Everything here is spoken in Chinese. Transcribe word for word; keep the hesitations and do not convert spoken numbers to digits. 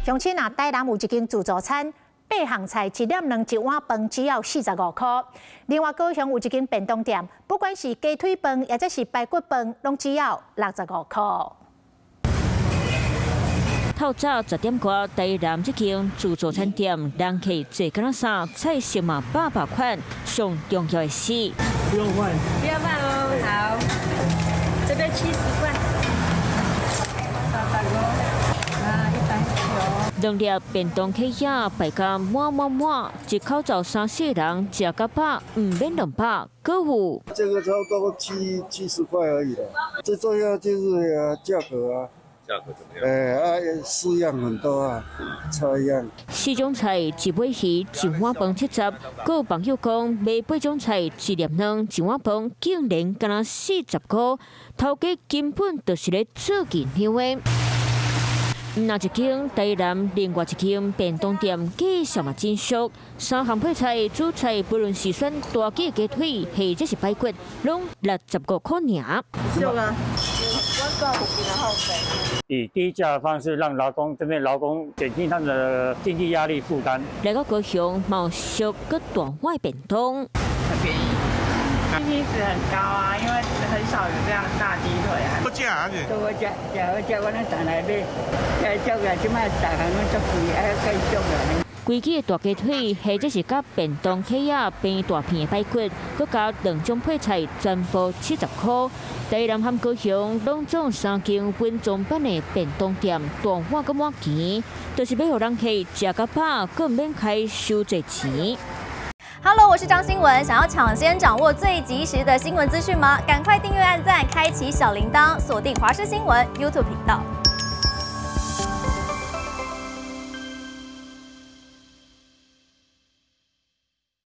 乡亲啊，台南有一间自助餐，八项菜一点两一碗饭只要四十五块。另外高雄有一间便当店，不管是鸡腿饭或者是排骨饭，拢只要六十五块。 透早十点多，台南这间自助餐店人客坐干那啥，菜色嘛百百款，上重要的是不用换， 不要换哦，好，这边七十块。 两粒便当起呀，摆甲满满满，一口罩三四人食个饱，唔免两百，购有。 这个差不多七七十块而已了，最重要就是价格啊。价格怎么样？哎啊，式样很多啊，菜样。 四种菜一尾鱼，一碗饭七十。还有朋友讲，买八种菜一粒汤，一碗饭竟然敢若四十块，头家根本就是咧做营销的。 那一间台南另外一间便当店，介绍嘛真俗，三项配菜、主菜不论是选大鸡鸡腿，或者是排骨，拢六十五块尔。 俗啊，我搞附近的后辈。 以低价的方式让劳工这边劳工减轻他们的经济压力负担。 来到高雄，冒俗个大碗便当， 很便宜。 C P 值很高啊，因为很少有这样大鸡腿啊。 好食啊！ 都好食，食好食，我咧常来买，来足个，即摆大项拢足贵，还要继续个。 规支的大鸡腿，或者是甲便当起啊变大片的排骨，佮加两种配菜，全部七十块。台南和高雄拢总三间分装版的便当店，大碗佮满钱，就是要互人客食个饱，佮免开收济钱。 Hello， 我是张新文。想要抢先掌握最及时的新闻资讯吗？赶快订阅、按赞、开启小铃铛，锁定华视新闻 YouTube 频道。